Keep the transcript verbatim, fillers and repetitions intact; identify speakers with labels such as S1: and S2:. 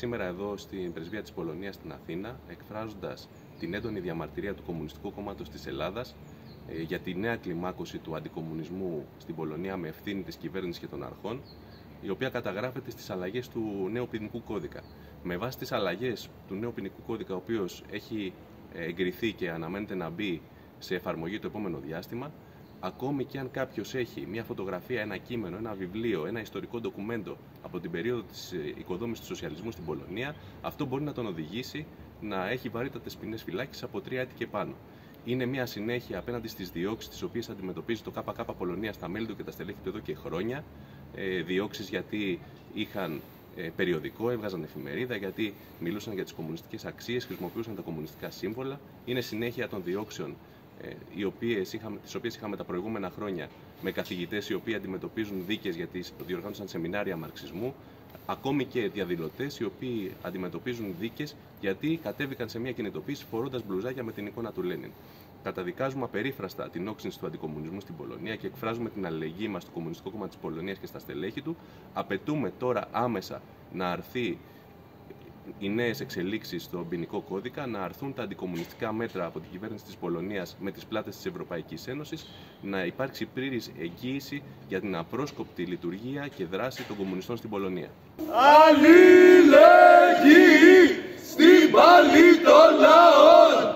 S1: σήμερα εδώ στην Πρεσβεία της Πολωνίας στην Αθήνα, εκφράζοντας την έντονη διαμαρτυρία του Κομμουνιστικού Κόμματος της Ελλάδας ε, για τη νέα κλιμάκωση του αντικομμουνισμού στην Πολωνία με ευθύνη της κυβέρνησης και των αρχών, η οποία καταγράφεται στις αλλαγές του νέου ποινικού κώδικα. Με βάση τις αλλαγές του νέου ποινικού κώδικα, ο οποίος έχει εγκριθεί και αναμένεται να μπει σε εφαρμογή το επόμενο διάστημα, ακόμη και αν κάποιος έχει μια φωτογραφία, ένα κείμενο, ένα βιβλίο, ένα ιστορικό ντοκουμέντο από την περίοδο της οικοδόμησης του σοσιαλισμού στην Πολωνία, αυτό μπορεί να τον οδηγήσει να έχει βαρύτατες ποινές φυλάκισης από τρία έτη και πάνω. Είναι μια συνέχεια απέναντι στις διώξεις τις οποίες αντιμετωπίζει το ΚΚ Πολωνία στα μέλη του και τα στελέχη του εδώ και χρόνια. Ε, διώξεις γιατί είχαν ε, περιοδικό, έβγαζαν εφημερίδα, γιατί μιλούσαν για τις κομμουνιστικές αξίες, χρησιμοποιούσαν τα κομμουνιστικά σύμβολα. Είναι συνέχεια των διώξεων ε, οι οποίες είχαμε, τις οποίες είχαμε τα προηγούμενα χρόνια με καθηγητές οι οποίοι αντιμετωπίζουν δίκες γιατί διοργάνωσαν σεμινάρια μαρξισμού. Ακόμη και διαδηλωτές οι οποίοι αντιμετωπίζουν δίκες γιατί κατέβηκαν σε μια κινητοποίηση φορώντας μπλουζάκια με την εικόνα του Λένιν. Καταδικάζουμε απερίφραστα την όξυνση του αντικομμουνισμού στην Πολωνία και εκφράζουμε την αλληλεγγύη μας στο Κομμουνιστικό Κόμμα της Πολωνίας και στα στελέχη του. Απαιτούμε τώρα άμεσα να αρθεί οι νέες εξελίξεις στον ποινικό κώδικα, να αρθούν τα αντικομμουνιστικά μέτρα από την κυβέρνηση της Πολωνίας με τις πλάτες της Ευρωπαϊκής Ένωσης, να υπάρξει πλήρης εγγύηση για την απρόσκοπτη λειτουργία και δράση των κομμουνιστών στην Πολωνία.
S2: Αλληλεγγύη στην πάλη των λαών!